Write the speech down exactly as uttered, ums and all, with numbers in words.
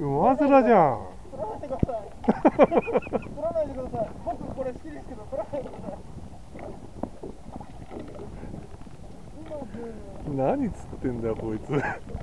馬面じゃん。 取らないでください。取らないでください。僕これ好きですけど取らないでください。 何釣ってんだよこいつ。